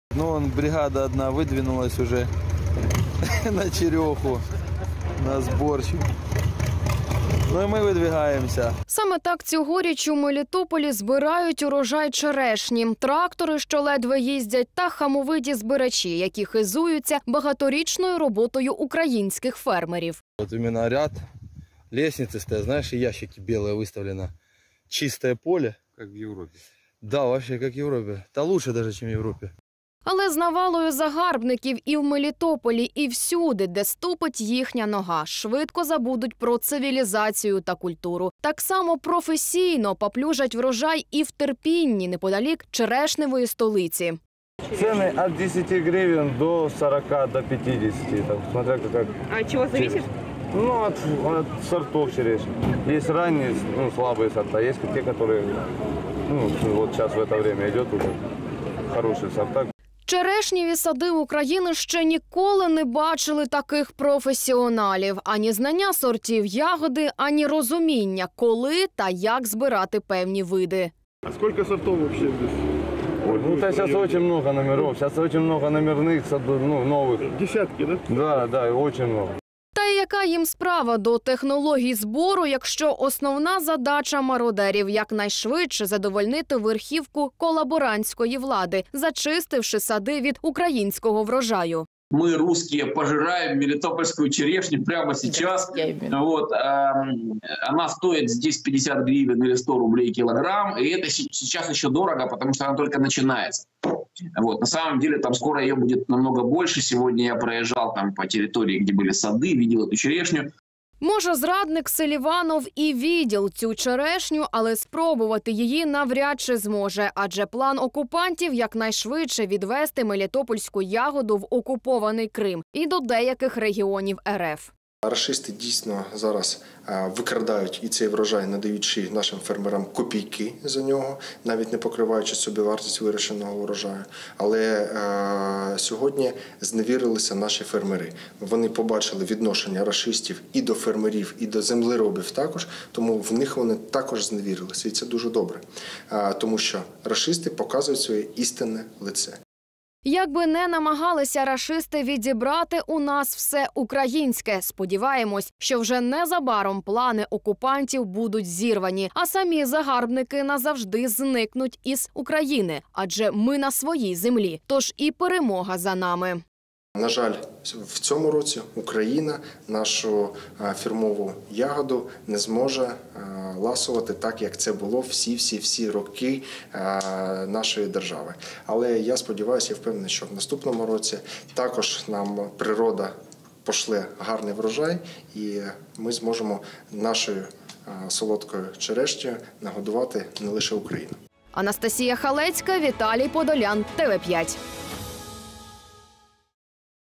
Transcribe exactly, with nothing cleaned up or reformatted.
Ну, вон бригада одна выдвинулась уже на череху, на сборщик. Ну і ми видвигаємося. Саме так цьогоріч у Мелітополі збирають урожай черешні. Трактори, що ледве їздять, та хамовиті збирачі, які хизуються багаторічною роботою українських фермерів. От іменно ряд, лестниці стоять, знаєш, і ящики білі виставлено. Чисте поле. Як в Європі. Да, вообще, як в Європі. Та лучше даже, ніж в Європі. Але з навалою загарбників і в Мелітополі, і всюди, де ступить їхня нога, швидко забудуть про цивілізацію та культуру. Так само професійно поплюжать врожай і в Терпінні, неподалік черешневої столиці. Цены от десяти гривен до сорока, до пятидесяти, там, смотря как... А от чого зависит? Ну, от, от сортов черешни. Есть ранние, ну, слабые сорта, есть те, которые, ну, вот сейчас в это время идет уже хорошие сорта. Черешніві сади України ще ніколи не бачили таких професіоналів. Ані знання сортів ягоди, ані розуміння, коли та як збирати певні види. А сколько сортов вообще здесь? Ой, ну, сейчас очень много номеров, сейчас очень много номерных садов, ну, новых. Десятки, да? Да, да, очень много. Та й яка їм справа до технологій збору, якщо основна задача мародерів – якнайшвидше задовольнити верхівку колаборантської влади, зачистивши сади від українського врожаю. Мы, русские, пожираем мелитопольскую черешню прямо сейчас. Вот, э, она стоит здесь пятьдесят гривен или сто рублей килограмм. И это сейчас еще дорого, потому что она только начинается. Вот, на самом деле там скоро ее будет намного больше. Сегодня я проезжал там по территории, где были сады, видел эту черешню. Може, зрадник Селіванов і відділ цю черешню, але спробувати її навряд чи зможе. Адже план окупантів якнайшвидше відвести мелітопольську ягоду в окупований Крим і до деяких регіонів РФ. Рашисти дійсно зараз викрадають і цей врожай, надаючи нашим фермерам копійки за нього, навіть не покриваючи собівартість вирощеного врожаю. Але е, сьогодні зневірилися наші фермери. Вони побачили відношення рашистів і до фермерів, і до землеробів також, тому в них вони також зневірилися. І це дуже добре, е, тому що рашисти показують своє істинне лице. Як би не намагалися рашисти відібрати у нас все українське, сподіваємось, що вже незабаром плани окупантів будуть зірвані, а самі загарбники назавжди зникнуть із України, адже ми на своїй землі, тож і перемога за нами. На жаль, в цьому році Україна нашу фірмову ягоду не зможе ласувати так, як це було всі-всі-всі роки нашої держави. Але я сподіваюся і впевнений, що в наступному році також нам природа пошле гарний врожай і ми зможемо нашою солодкою черешнею нагодувати не лише Україну. Анастасія Халецька, Віталій Подолян, Т В п'ять.